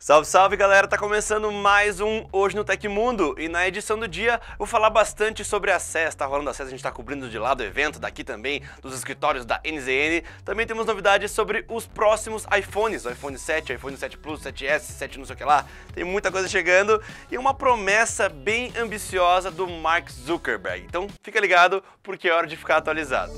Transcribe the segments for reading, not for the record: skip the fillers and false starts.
Salve, salve galera, tá começando mais um Hoje no Tecmundo e na edição do dia vou falar bastante sobre a CES, tá rolando a CES, a gente tá cobrindo de lá do evento, daqui também, dos escritórios da NZN, também temos novidades sobre os próximos iPhones, o iPhone 7, iPhone 7 Plus, 7S, 7 não sei o que lá, tem muita coisa chegando e uma promessa bem ambiciosa do Mark Zuckerberg, então fica ligado porque é hora de ficar atualizado.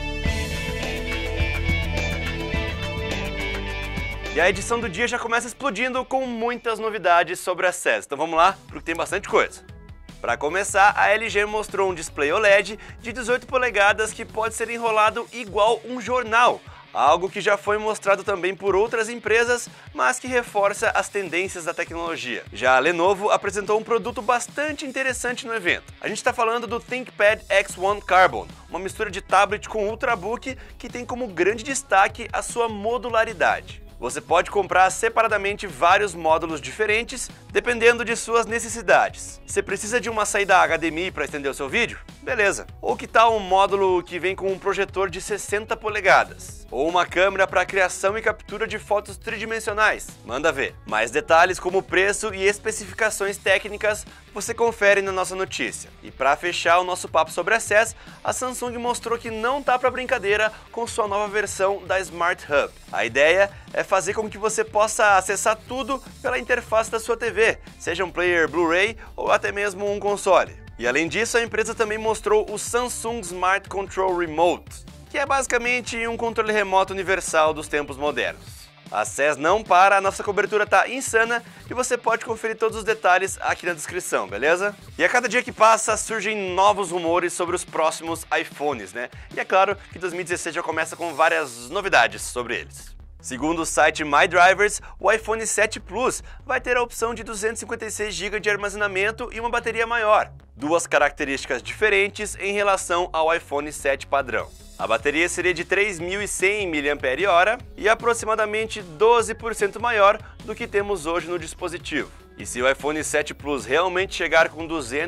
E a edição do dia já começa explodindo com muitas novidades sobre a CES, então vamos lá, porque tem bastante coisa. Para começar, a LG mostrou um display OLED de 18 polegadas que pode ser enrolado igual um jornal, algo que já foi mostrado também por outras empresas, mas que reforça as tendências da tecnologia. Já a Lenovo apresentou um produto bastante interessante no evento. A gente está falando do ThinkPad X1 Carbon, uma mistura de tablet com Ultrabook que tem como grande destaque a sua modularidade. Você pode comprar separadamente vários módulos diferentes, dependendo de suas necessidades. Você precisa de uma saída HDMI para estender o seu vídeo? Beleza. Ou que tal um módulo que vem com um projetor de 60 polegadas? Ou uma câmera para criação e captura de fotos tridimensionais? Manda ver. Mais detalhes como preço e especificações técnicas você confere na nossa notícia. E para fechar o nosso papo sobre a CES, a Samsung mostrou que não tá para brincadeira com sua nova versão da Smart Hub. A ideia é fazer com que você possa acessar tudo pela interface da sua TV, seja um player Blu-ray ou até mesmo um console. E além disso, a empresa também mostrou o Samsung Smart Control Remote, que é basicamente um controle remoto universal dos tempos modernos. A CES não para, a nossa cobertura tá insana e você pode conferir todos os detalhes aqui na descrição, beleza? E a cada dia que passa surgem novos rumores sobre os próximos iPhones, né? E é claro que 2016 já começa com várias novidades sobre eles. Segundo o site MyDrivers, o iPhone 7 Plus vai ter a opção de 256 GB de armazenamento e uma bateria maior, duas características diferentes em relação ao iPhone 7 padrão. A bateria seria de 3.100 mAh e aproximadamente 12% maior do que temos hoje no dispositivo. E se o iPhone 7 Plus realmente chegar com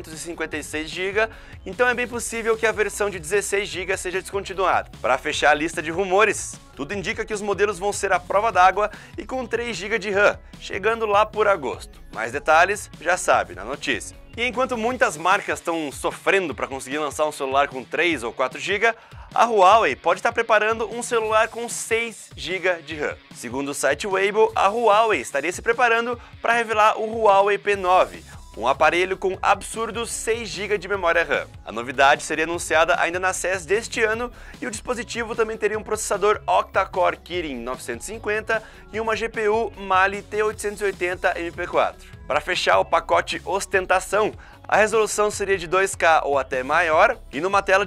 256 GB, então é bem possível que a versão de 16 GB seja descontinuada. Para fechar a lista de rumores, tudo indica que os modelos vão ser à prova d'água e com 3 GB de RAM, chegando lá por agosto. Mais detalhes, já sabe, na notícia. E enquanto muitas marcas estão sofrendo para conseguir lançar um celular com 3 ou 4 GB, a Huawei pode estar preparando um celular com 6 GB de RAM. Segundo o site Weibo, a Huawei estaria se preparando para revelar o Huawei P9, um aparelho com absurdos 6 GB de memória RAM. A novidade seria anunciada ainda na CES deste ano e o dispositivo também teria um processador octa-core Kirin 950 e uma GPU Mali T880 MP4. Para fechar o pacote ostentação, a resolução seria de 2K ou até maior e numa tela de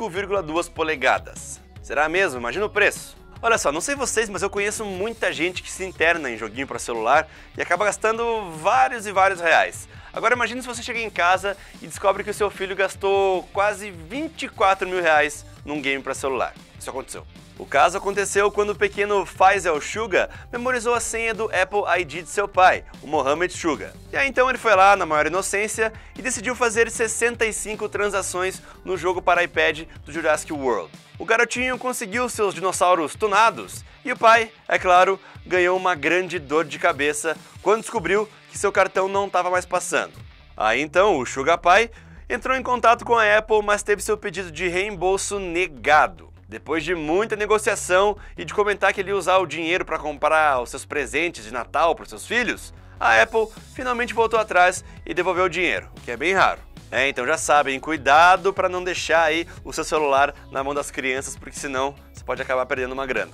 5,2 polegadas. Será mesmo? Imagina o preço. Olha só, não sei vocês, mas eu conheço muita gente que se interna em joguinho para celular e acaba gastando vários e vários reais. Agora imagine se você chega em casa e descobre que o seu filho gastou quase 24 mil reais num game para celular. Isso aconteceu. O caso aconteceu quando o pequeno Faisal Suga memorizou a senha do Apple ID de seu pai, o Mohamed Suga. E aí então ele foi lá, na maior inocência, e decidiu fazer 65 transações no jogo para iPad do Jurassic World. O garotinho conseguiu seus dinossauros tunados, e o pai, é claro, ganhou uma grande dor de cabeça quando descobriu que seu cartão não estava mais passando. Aí então o Suga pai entrou em contato com a Apple, mas teve seu pedido de reembolso negado. Depois de muita negociação e de comentar que ele ia usar o dinheiro para comprar os seus presentes de Natal para os seus filhos, a Apple finalmente voltou atrás e devolveu o dinheiro, o que é bem raro. Então já sabem, cuidado para não deixar aí o seu celular na mão das crianças, porque senão você pode acabar perdendo uma grana.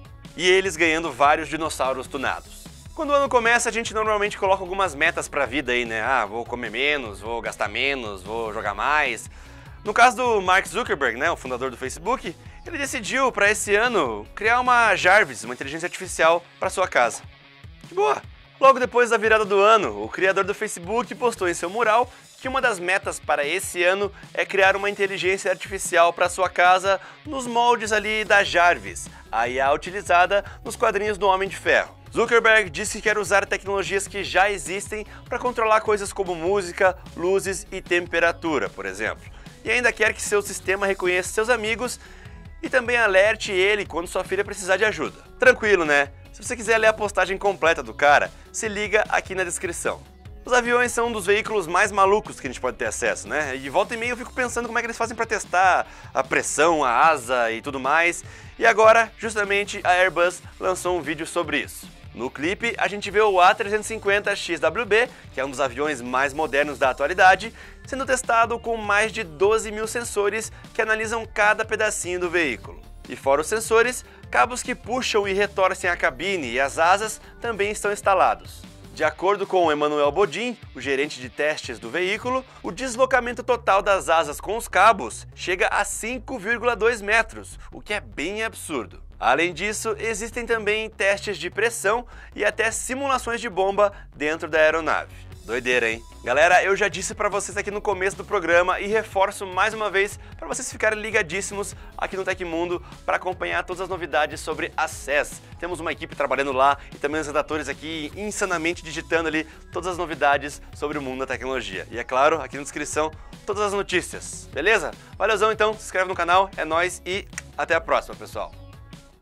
E eles ganhando vários dinossauros tunados. Quando o ano começa, a gente normalmente coloca algumas metas para a vida aí, né? Vou comer menos, vou gastar menos, vou jogar mais. No caso do Mark Zuckerberg, né, o fundador do Facebook, ele decidiu para esse ano criar uma Jarvis, uma inteligência artificial para sua casa. Que boa! Logo depois da virada do ano, o criador do Facebook postou em seu mural que uma das metas para esse ano é criar uma inteligência artificial para sua casa nos moldes ali da Jarvis, a IA utilizada nos quadrinhos do Homem de Ferro. Zuckerberg disse que quer usar tecnologias que já existem para controlar coisas como música, luzes e temperatura, por exemplo. E ainda quer que seu sistema reconheça seus amigos e também alerte ele quando sua filha precisar de ajuda. Tranquilo, né? Se você quiser ler a postagem completa do cara, se liga aqui na descrição. Os aviões são um dos veículos mais malucos que a gente pode ter acesso, né? E volta e meia eu fico pensando como é que eles fazem para testar a pressão, a asa e tudo mais. E agora, justamente, a Airbus lançou um vídeo sobre isso. No clipe, a gente vê o A350XWB, que é um dos aviões mais modernos da atualidade, sendo testado com mais de 12 mil sensores que analisam cada pedacinho do veículo. E fora os sensores, cabos que puxam e retorcem a cabine e as asas também estão instalados. De acordo com o Emmanuel Bodin, o gerente de testes do veículo, o deslocamento total das asas com os cabos chega a 5,2 metros, o que é bem absurdo. Além disso, existem também testes de pressão e até simulações de bomba dentro da aeronave. Doideira, hein? Galera, eu já disse pra vocês aqui no começo do programa e reforço mais uma vez para vocês ficarem ligadíssimos aqui no Tecmundo para acompanhar todas as novidades sobre a SES. Temos uma equipe trabalhando lá e também os redatores aqui insanamente digitando ali todas as novidades sobre o mundo da tecnologia. E é claro, aqui na descrição, todas as notícias, beleza? Valeuzão então, se inscreve no canal, é nóis e até a próxima, pessoal!